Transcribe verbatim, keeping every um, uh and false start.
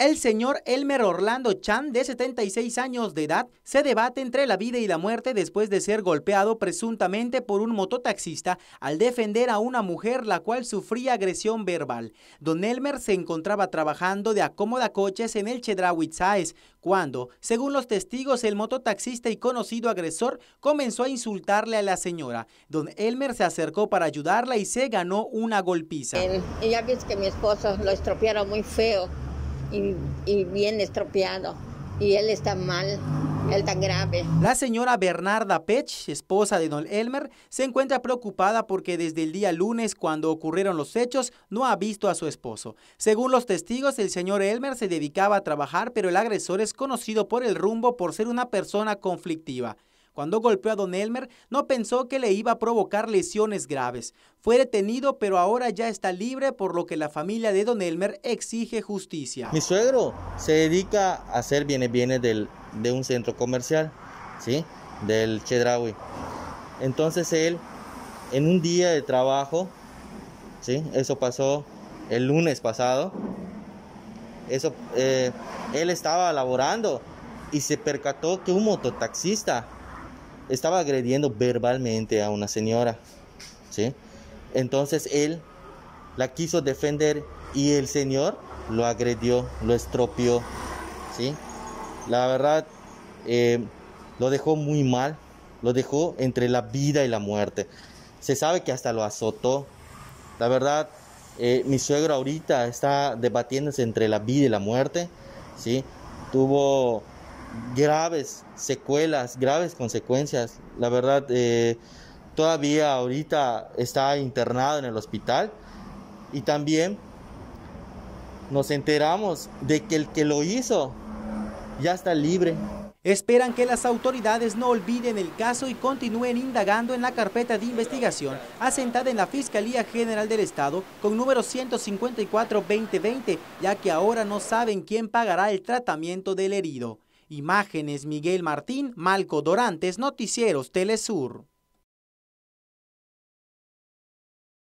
El señor Elmer Orlando Chan, de setenta y seis años de edad, se debate entre la vida y la muerte después de ser golpeado presuntamente por un mototaxista al defender a una mujer la cual sufría agresión verbal. Don Elmer se encontraba trabajando de acomodacoches en el Chedraui Sáez cuando, según los testigos, el mototaxista y conocido agresor comenzó a insultarle a la señora. Don Elmer se acercó para ayudarla y se ganó una golpiza. Él, ella dice que mi esposo lo estropearon muy feo. Y, y bien estropeado, y él está mal, él está grave. La señora Bernarda Pech, esposa de don Elmer, se encuentra preocupada porque desde el día lunes, cuando ocurrieron los hechos, no ha visto a su esposo. Según los testigos, el señor Elmer se dedicaba a trabajar, pero el agresor es conocido por el rumbo por ser una persona conflictiva. Cuando golpeó a don Elmer, no pensó que le iba a provocar lesiones graves. Fue detenido, pero ahora ya está libre, por lo que la familia de don Elmer exige justicia. Mi suegro se dedica a hacer bienes bienes del, de un centro comercial, ¿sí? Del Chedraui. Entonces él, en un día de trabajo, ¿sí? Eso pasó el lunes pasado, eso, eh, él estaba laborando y se percató que un mototaxista estaba agrediendo verbalmente a una señora, ¿sí? Entonces él la quiso defender y el señor lo agredió, lo estropeó, ¿sí? La verdad, eh, lo dejó muy mal, lo dejó entre la vida y la muerte. Se sabe que hasta lo azotó. La verdad, eh, mi suegro ahorita está debatiéndose entre la vida y la muerte, ¿sí? Tuvo graves secuelas, graves consecuencias. La verdad, eh, todavía ahorita está internado en el hospital y también nos enteramos de que el que lo hizo ya está libre. Esperan que las autoridades no olviden el caso y continúen indagando en la carpeta de investigación asentada en la Fiscalía General del Estado con número ciento cincuenta y cuatro guión veinte veinte, ya que ahora no saben quién pagará el tratamiento del herido. Imágenes Miguel Martín, Malco Dorantes, Noticieros Telesur.